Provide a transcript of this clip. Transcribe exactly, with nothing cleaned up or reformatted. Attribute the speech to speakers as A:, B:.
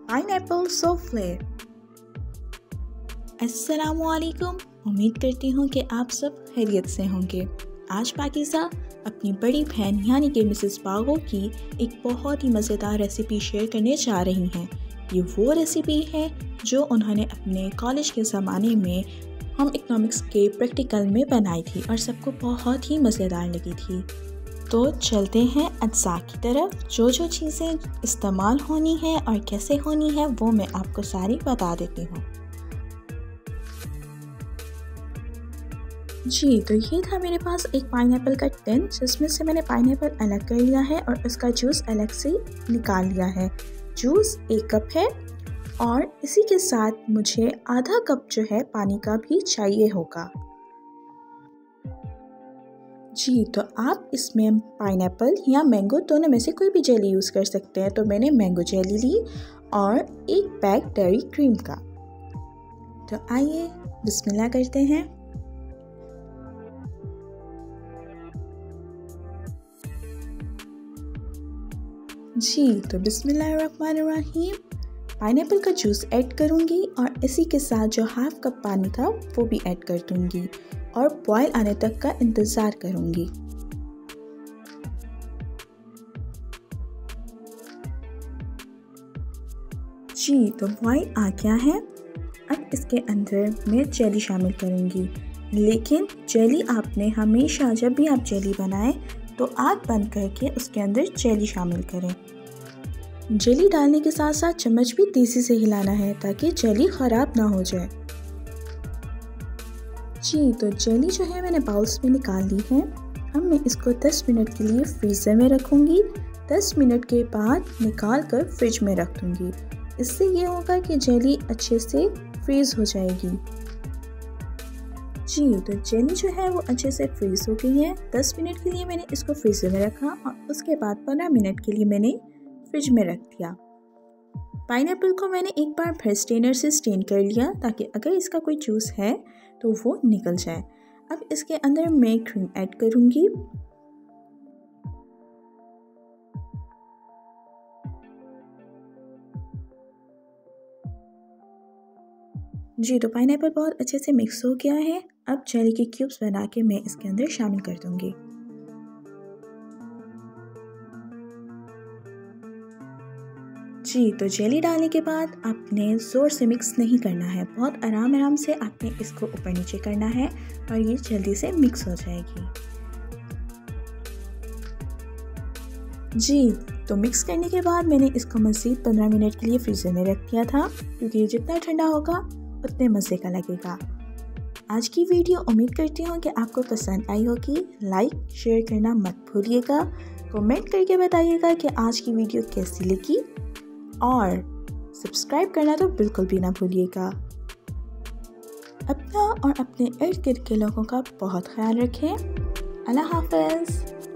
A: Pineapple सूफ़्ले। अस्सलामुअलैकुम, उम्मीद करती हूँ कि आप सब खैरियत से होंगे। आज पाकिज़ा अपनी बड़ी बहन यानी कि मिसेस बागो की एक बहुत ही मज़ेदार रेसिपी शेयर करने जा रही हैं। ये वो रेसिपी है जो उन्होंने अपने कॉलेज के ज़माने में हम इकोनॉमिक्स के प्रैक्टिकल में बनाई थी और सबको बहुत ही मज़ेदार लगी थी। तो चलते हैं अज्जा की तरफ। जो जो चीज़ें इस्तेमाल होनी है और कैसे होनी है वो मैं आपको सारी बता देती हूँ। जी, तो ये था मेरे पास एक पाइनएप्पल का टिन, जिसमें से मैंने पाइनएप्पल अलग कर लिया है और उसका जूस अलग से निकाल लिया है। जूस एक कप है और इसी के साथ मुझे आधा कप जो है पानी का भी चाहिए होगा। जी, तो आप इसमें पाइनएप्पल या मैंगो दोनों में से कोई भी जेली यूज़ कर सकते हैं। तो मैंने मैंगो जेली ली और एक पैक डेयरी क्रीम का। तो आइए बिस्मिल्लाह करते हैं। जी, तो बिस्मिल्लाहिर्रहमानिर्रहीम। पाइनएप्पल का जूस ऐड करूँगी और इसी के साथ जो हाफ़ कप पानी था वो भी ऐड कर दूँगी और बॉयल आने तक का इंतज़ार करूँगी। जी, तो बॉयल आ गया है। अब इसके अंदर मैं जेली शामिल करूँगी, लेकिन जेली आपने हमेशा जब भी आप जेली बनाएं तो आग बंद करके उसके अंदर जेली शामिल करें। जेली डालने के साथ साथ चम्मच भी तेज़ी से हिलाना है ताकि जेली ख़राब ना हो जाए। जी, तो जेली जो है मैंने बाउल्स में निकाल ली है। अब मैं इसको दस मिनट के लिए फ्रीज़र में रखूँगी। दस मिनट के बाद निकाल कर फ्रिज में रख दूँगी। इससे ये होगा कि जेली अच्छे से फ्रीज़ हो जाएगी। जी, तो जेली जो है वो अच्छे से फ्रीज़ हो गई है। दस मिनट के लिए मैंने इसको फ्रीज़र में रखा और उसके बाद पंद्रह मिनट के लिए मैंने फ्रिज में रख दिया। पाइनएप्पल को मैंने एक बार फिर स्टेनर से स्टेन कर लिया ताकि अगर इसका कोई जूस है तो वो निकल जाए। अब इसके अंदर मैं क्रीम ऐड करूँगी। जी, तो पाइनएप्पल बहुत अच्छे से मिक्स हो गया है। अब जेली के क्यूब्स बना के मैं इसके अंदर शामिल कर दूँगी। जी, तो जेली डालने के बाद आपने ज़ोर से मिक्स नहीं करना है, बहुत आराम आराम से आपने इसको ऊपर नीचे करना है और ये जल्दी से मिक्स हो जाएगी। जी, तो मिक्स करने के बाद मैंने इसको मज़ीद पंद्रह मिनट के लिए फ्रीज़र में रख दिया था, क्योंकि जितना ठंडा होगा उतने मज़े का लगेगा। आज की वीडियो उम्मीद करती हूँ कि आपको पसंद आई होगी। लाइक शेयर करना मत भूलिएगा। कमेंट करके बताइएगा कि आज की वीडियो कैसी लगी और सब्सक्राइब करना तो बिल्कुल भी ना भूलिएगा। अपना और अपने इर्द गिर्द के लोगों का बहुत ख्याल रखें। अल्लाह हाफ़िज़।